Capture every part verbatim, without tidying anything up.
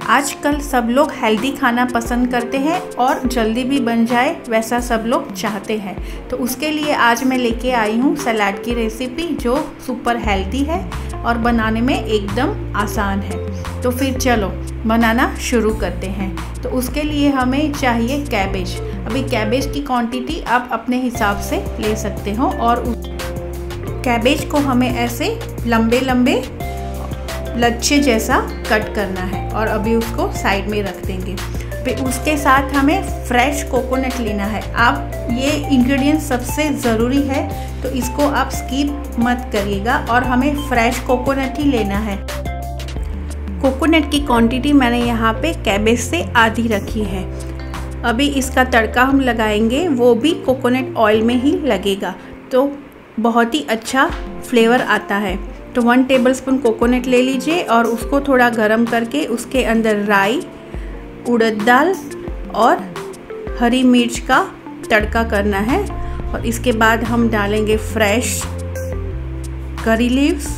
आजकल सब लोग हेल्दी खाना पसंद करते हैं और जल्दी भी बन जाए वैसा सब लोग चाहते हैं। तो उसके लिए आज मैं लेके आई हूँ सलाद की रेसिपी जो सुपर हेल्दी है और बनाने में एकदम आसान है। तो फिर चलो बनाना शुरू करते हैं। तो उसके लिए हमें चाहिए कैबेज। अभी कैबेज की क्वांटिटी आप अपने हिसाब से ले सकते हो और कैबेज को हमें ऐसे लंबे लंबे लच्छे जैसा कट करना है और अभी उसको साइड में रख देंगे। फिर उसके साथ हमें फ्रेश कोकोनट लेना है। आप ये इंग्रेडिएंट सबसे ज़रूरी है तो इसको आप स्किप मत करिएगा और हमें फ्रेश कोकोनट ही लेना है। कोकोनट की क्वांटिटी मैंने यहाँ पे कैबेज से आधी रखी है। अभी इसका तड़का हम लगाएंगे, वो भी कोकोनट ऑयल में ही लगेगा तो बहुत ही अच्छा फ्लेवर आता है। तो वन टेबलस्पून कोकोनट ले लीजिए और उसको थोड़ा गरम करके उसके अंदर राई, उड़द दाल और हरी मिर्च का तड़का करना है। और इसके बाद हम डालेंगे फ्रेश करी लीव्स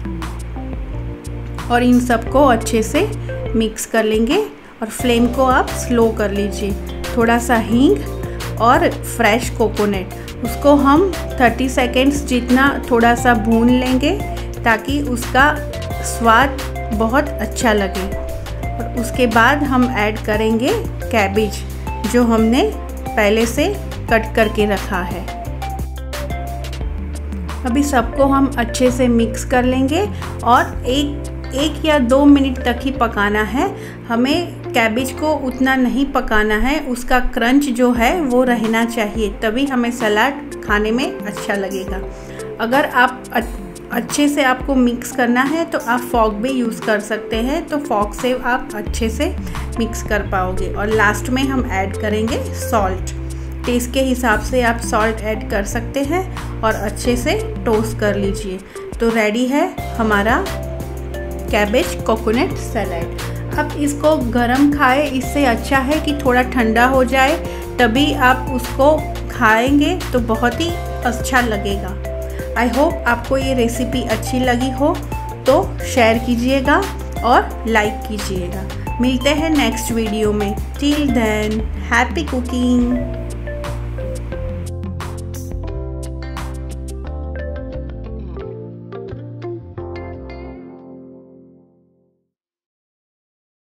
और इन सबको अच्छे से मिक्स कर लेंगे और फ्लेम को आप स्लो कर लीजिए। थोड़ा सा हींग और फ्रेश कोकोनट, उसको हम तीस सेकेंड्स जितना थोड़ा सा भून लेंगे ताकि उसका स्वाद बहुत अच्छा लगे। और उसके बाद हम ऐड करेंगे कैबेज जो हमने पहले से कट करके रखा है। अभी सबको हम अच्छे से मिक्स कर लेंगे और एक एक या दो मिनट तक ही पकाना है। हमें कैबेज को उतना नहीं पकाना है, उसका क्रंच जो है वो रहना चाहिए, तभी हमें सलाद खाने में अच्छा लगेगा। अगर आप अच्छे से आपको मिक्स करना है तो आप फॉक भी यूज़ कर सकते हैं, तो फॉक से आप अच्छे से मिक्स कर पाओगे। और लास्ट में हम ऐड करेंगे सॉल्ट। टेस्ट के हिसाब से आप सॉल्ट ऐड कर सकते हैं और अच्छे से टोस्ट कर लीजिए। तो रेडी है हमारा कैबेज कोकोनट सलाद। अब इसको गरम खाए, इससे अच्छा है कि थोड़ा ठंडा हो जाए तभी आप उसको खाएंगे तो बहुत ही अच्छा लगेगा। आई होप आपको ये रेसिपी अच्छी लगी हो तो शेयर कीजिएगा और लाइक कीजिएगा। मिलते हैं नेक्स्ट वीडियो में। Till then happy cooking.